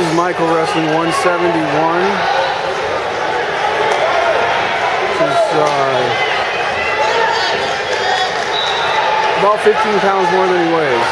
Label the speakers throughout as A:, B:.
A: is Michael wrestling 171. This is about 15 pounds more than he weighs.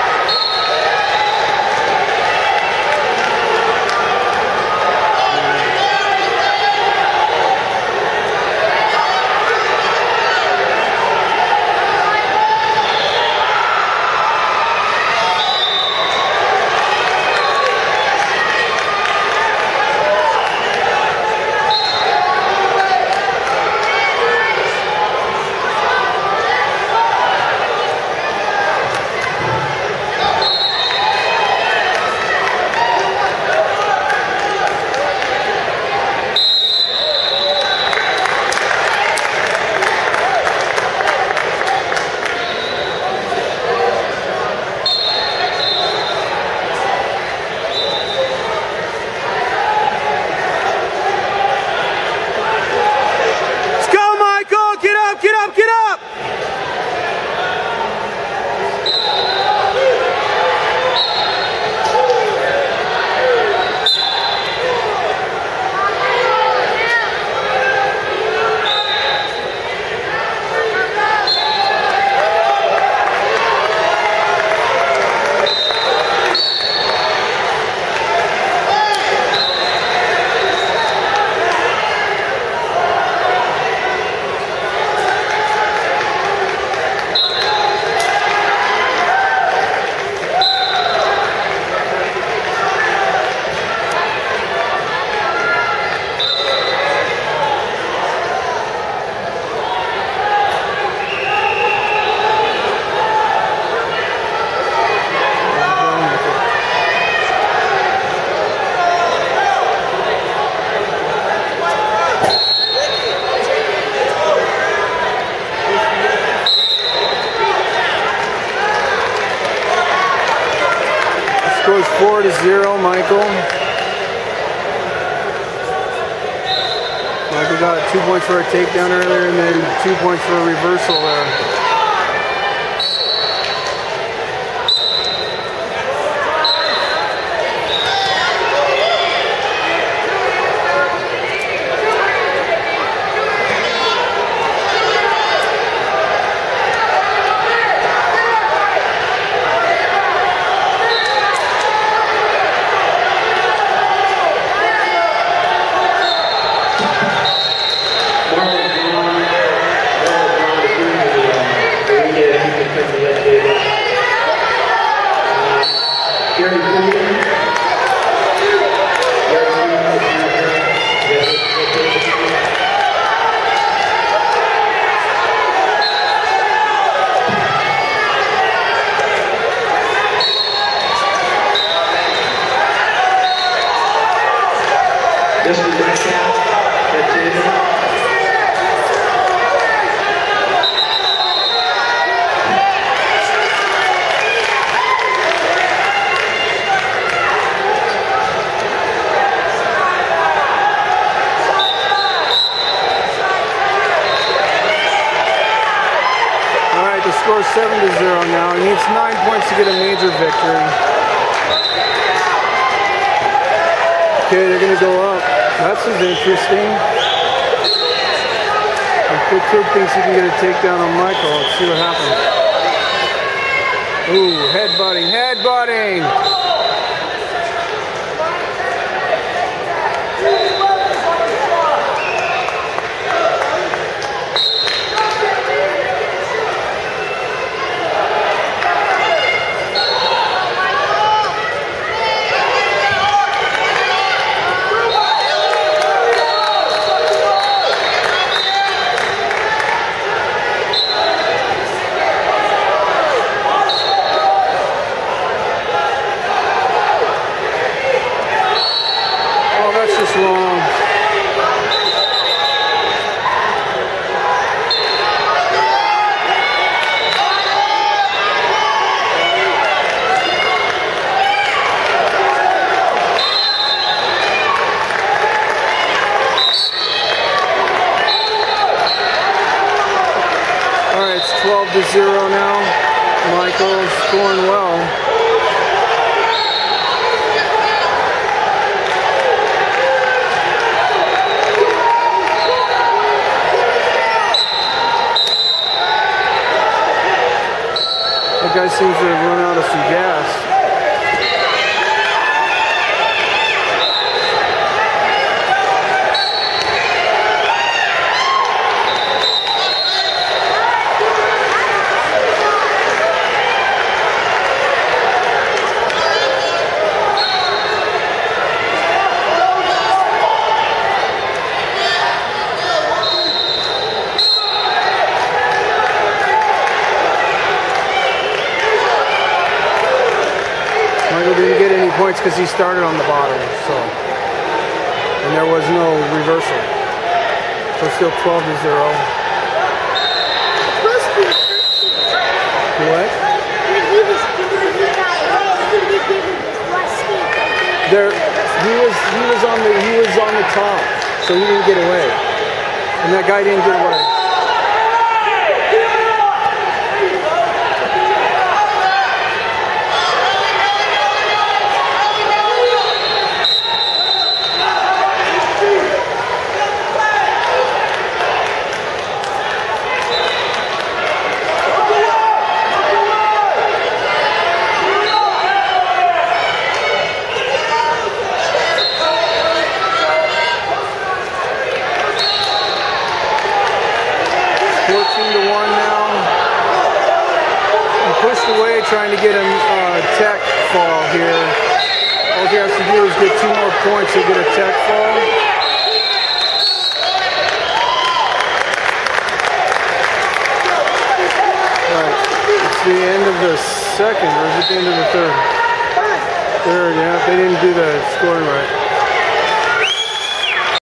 A: Goes 4-0, Michael. Michael got 2 points for a takedown earlier and then 2 points for a reversal there.
B: This is my cap. That's it.
A: Alright, the score is 7-0 now. He needs 9 points to get a major victory. Okay, they're going to go up. That's interesting. If Kid thinks he can get a takedown on Michael, let's see what happens. Ooh, headbutting, headbutting! Wrong. All right, it's 12-0 now. Michael's scoring well. That guy seems to have run out of some gas. Michael didn't get any points because he started on the bottom, so, and there was no reversal. So still 12-0. What? There, he was on the top, so he didn't get away, and that guy didn't get away. Away trying to get a tech fall here. All he has to do is get 2 more points to get a tech fall. Right. It's the end of the second, or is it the end of the third? Third, yeah. They didn't do the scoring right.